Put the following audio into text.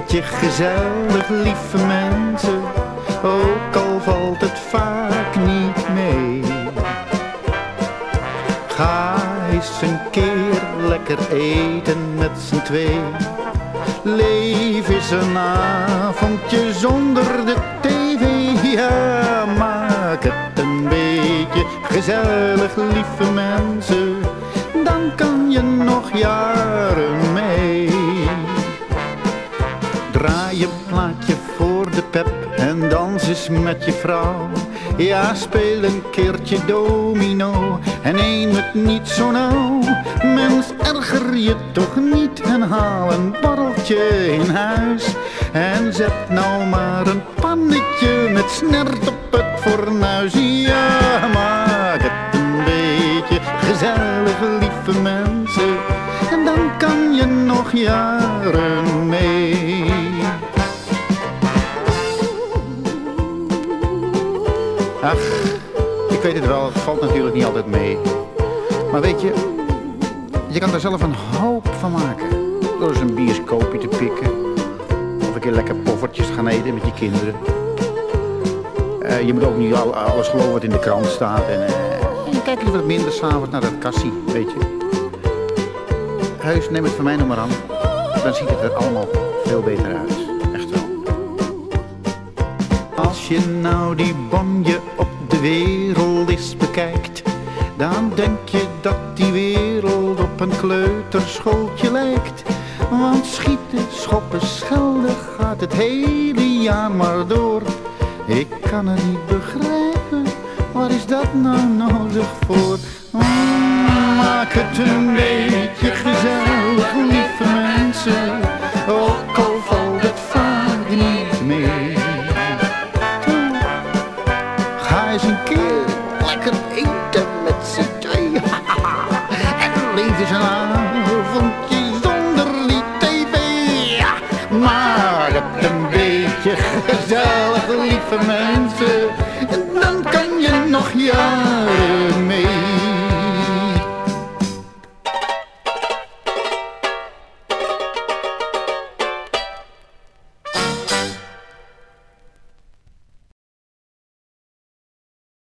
beetje gezellig, lieve mensen, ook al valt het vaak niet mee. Ga eens een keer lekker eten met z'n twee. Leef eens een avondje zonder de tv. Ja, maak het een beetje gezellig, lieve mensen, dan kan je nog jaren mee. Draai een plaatje voor de pep en dans eens met je vrouw. Ja, speel een keertje domino en neem het niet zo nauw. Mens, erger je toch niet en haal een borreltje in huis. En zet nou maar een pannetje met snert op het fornuis. Ja, maak het een beetje gezellig, lieve mensen, en dan kan je nog jaren mee. Ach, ik weet het wel, het valt natuurlijk niet altijd mee. Maar weet je, je kan er zelf een hoop van maken. Door eens een bioscoopje te pikken. Of een keer lekker poffertjes te gaan eten met je kinderen. Je moet ook niet alles geloven wat in de krant staat. En kijk eens wat minder s'avonds naar dat kassie, weet je. Heus, neem het van mij nog maar aan. Dan ziet het er allemaal veel beter uit. Echt wel. Als je nou die bonje op de wereld eens bekijkt, dan denk je dat die wereld op een kleuterschooltje lijkt. Want schieten, schoppen, schelden gaat het hele jaar maar door. Ik kan het niet begrijpen, wat is dat nou nodig voor? Maak het een beetje gezellig, lieve mensen, ook al valt het vaak niet mee. Ga eens een keer lekker eten met z'n twee. En leef eens een avondje zonder die tv. Maak het een beetje gezellig, lieve mensen, en dan kan je nog jaren